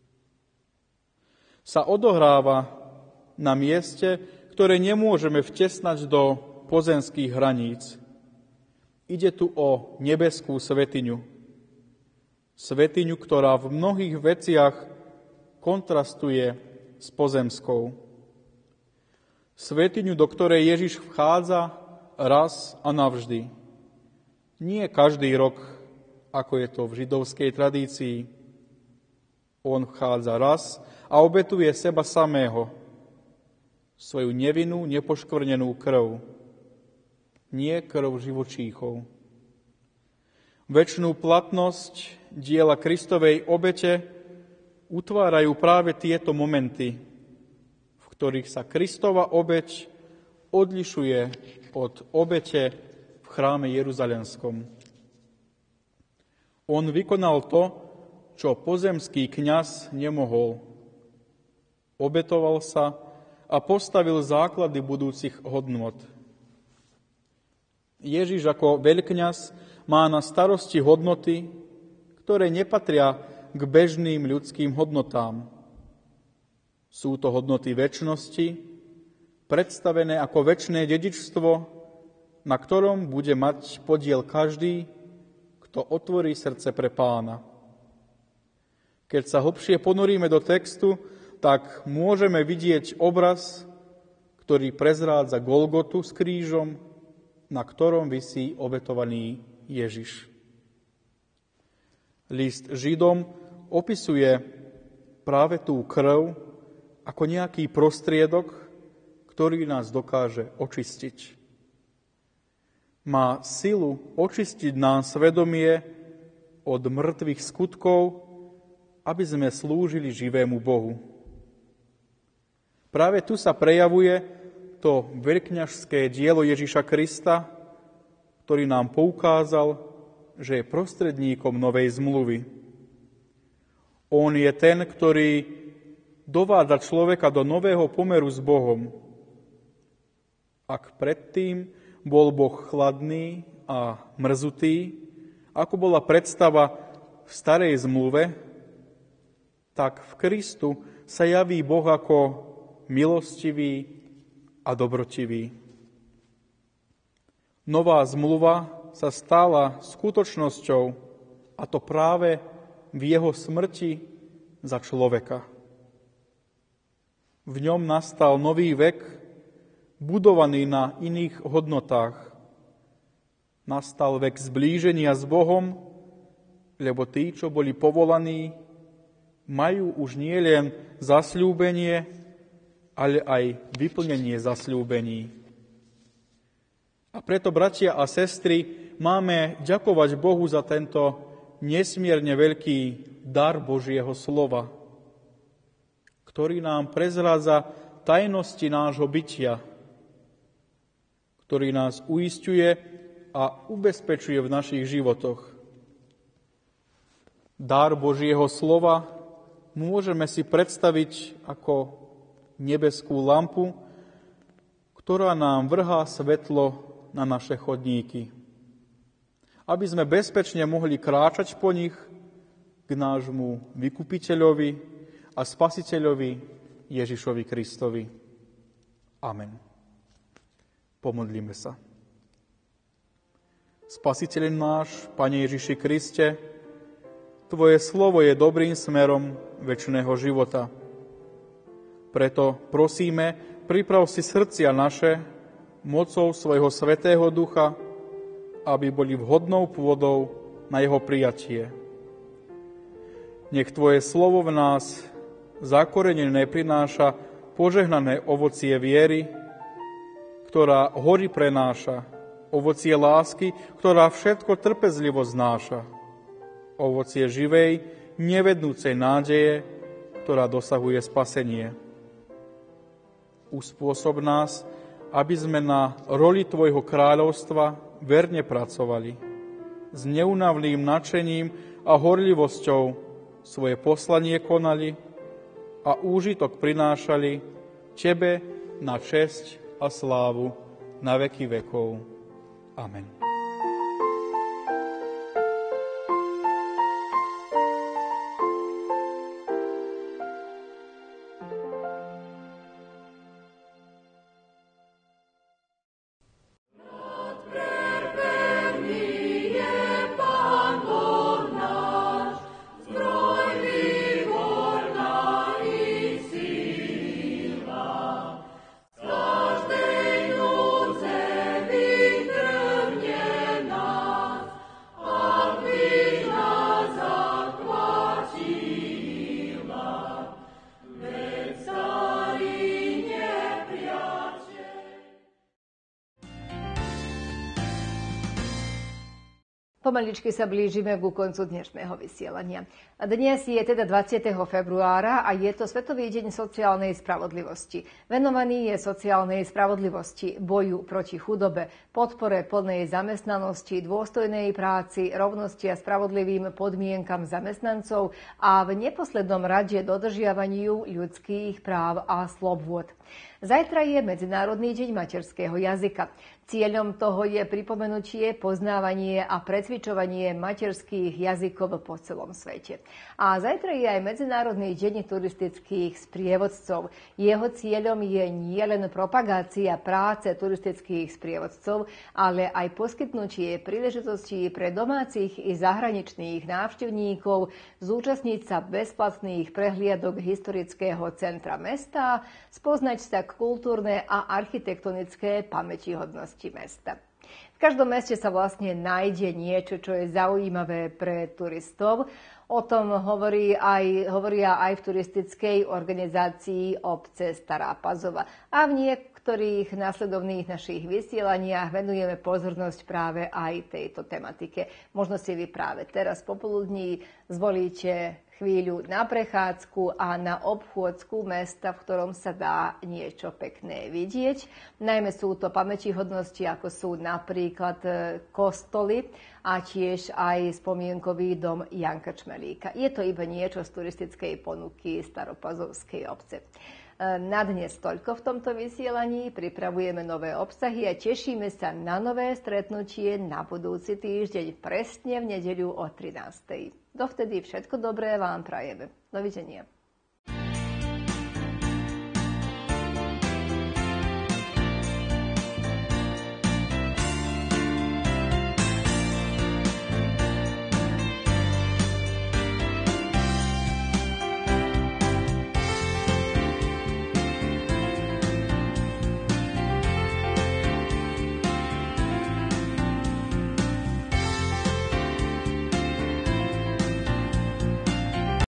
Sa odohráva na mieste, ktoré nemôžeme vtesnať do pozemských hraníc. Ide tu o nebeskú svätyňu. Svätyňu, ktorá v mnohých veciach kontrastuje s pozemskou. Svätyňu, do ktorej Ježiš vchádza raz a navždy. Nie každý rok, ako je to v židovskej tradícii. On vchádza raz a obetuje seba samého, svoju nevinnú, nepoškvrnenú krv. Nie krv živočíchov. Večnú platnosť diela Kristovej obete utvárajú práve tieto momenty, v ktorých sa Kristova obeť odlišuje od obete v chráme Jeruzalemskom. On vykonal to, čo pozemský kňaz nemohol. Obetoval sa a postavil základy budúcich hodnôt. Ježiš ako veľkňaz má na starosti hodnoty, ktoré nepatria k bežným ľudským hodnotám. Sú to hodnoty večnosti, predstavené ako večné dedičstvo, na ktorom bude mať podiel každý, kto otvorí srdce pre Pána. Keď sa hlbšie ponoríme do textu, tak môžeme vidieť obraz, ktorý prezrádza Golgotu s krížom, na ktorom visí obetovaný Ježiš. List Židom opisuje práve tú krv ako nejaký prostriedok, ktorý nás dokáže očistiť. Má silu očistiť nám svedomie od mŕtvych skutkov, aby sme slúžili živému Bohu. Práve tu sa prejavuje to veľkňažské dielo Ježiša Krista, ktorý nám poukázal, že je prostredníkom novej zmluvy. On je ten, ktorý dovádza človeka do nového pomeru s Bohom. Ak predtým bol Boh chladný a mrzutý, ako bola predstava v starej zmluve, tak v Kristu sa javí Boh ako milostivý a dobrotivý. Nová zmluva sa stala skutočnosťou, a to práve v jeho smrti za človeka. V ňom nastal nový vek, budovaný na iných hodnotách. Nastal vek zblíženia s Bohom, lebo tí, čo boli povolaní, majú už nie len zasľúbenie, ale aj vyplnenie zasľúbení. A preto, bratia a sestry, máme ďakovať Bohu za tento nesmierne veľký dar Božieho slova, ktorý nám prezrádza tajnosti nášho bytia, ktorý nás uisťuje a ubezpečuje v našich životoch. Dar Božieho slova môžeme si predstaviť ako nebeskú lampu, ktorá nám vrhá svetlo na naše chodníky, aby sme bezpečne mohli kráčať po nich k nášmu vykupiteľovi a spasiteľovi Ježišovi Kristovi. Amen. Pomodlíme sa. Spasiteľ náš, Pane Ježiši Kriste, Tvoje slovo je dobrým smerom večného života. Preto prosíme, priprav si srdcia naše mocou svojho Svätého Ducha, aby boli vhodnou pôdou na jeho prijatie. Nech Tvoje slovo v nás zakorenené prináša požehnané ovocie viery, ktorá hory prenáša, ovocie lásky, ktorá všetko trpezlivo znáša, ovocie živej, nevednúcej nádeje, ktorá dosahuje spasenie. Uspôsob nás, aby sme na roli Tvojho kráľovstva verne pracovali, s neúnavným nadšením a horlivosťou svoje poslanie konali a úžitok prinášali Tebe na česť a slávu na veky vekov. Amen. Pomaličky sa blížime ku koncu dnešného vysielania. Dnes je teda dvadsiateho februára a je to Svetový deň sociálnej spravodlivosti. Venovaný je sociálnej spravodlivosti, boju proti chudobe, podpore plnej zamestnanosti, dôstojnej práci, rovnosti a spravodlivým podmienkam zamestnancov a v neposlednom rade dodržiavaniu ľudských práv a slobôd. Zajtra je Medzinárodný deň materského jazyka. Cieľom toho je pripomenutie, poznávanie a precvičovanie materských jazykov po celom svete. A zajtra je aj Medzinárodný deň turistických sprievodcov. Jeho cieľom je nielen propagácia práce turistických sprievodcov, ale aj poskytnutie príležitostí pre domácich i zahraničných návštevníkov zúčastniť sa bezplatných prehliadok historického centra mesta, spoznať sa kultúrne a architektonické pamätihodnosti mesta. V každom meste sa vlastne nájde niečo, čo je zaujímavé pre turistov. O tom hovorí aj, hovoria aj v turistickej organizácii obce Stará Pazova. A v niektorých následovných našich vysielaniach venujeme pozornosť práve aj tejto tematike. Možno si vy práve teraz popoludní zvolíte chvíľu na prechádzku a na obchôdzku mesta, v ktorom sa dá niečo pekné vidieť. Najmä sú to pamätihodnosti, ako sú napríklad kostoly a tiež aj spomienkový dom Janka Čmelíka. Je to iba niečo z turistickej ponuky Staropazovskej obce. Na dnes toľko v tomto vysielaní. Pripravujeme nové obsahy a tešíme sa na nové stretnutie na budúci týždeň presne v nedeľu o trinástej. Dovtedy všetko dobré vám prajeme. Dovidenia.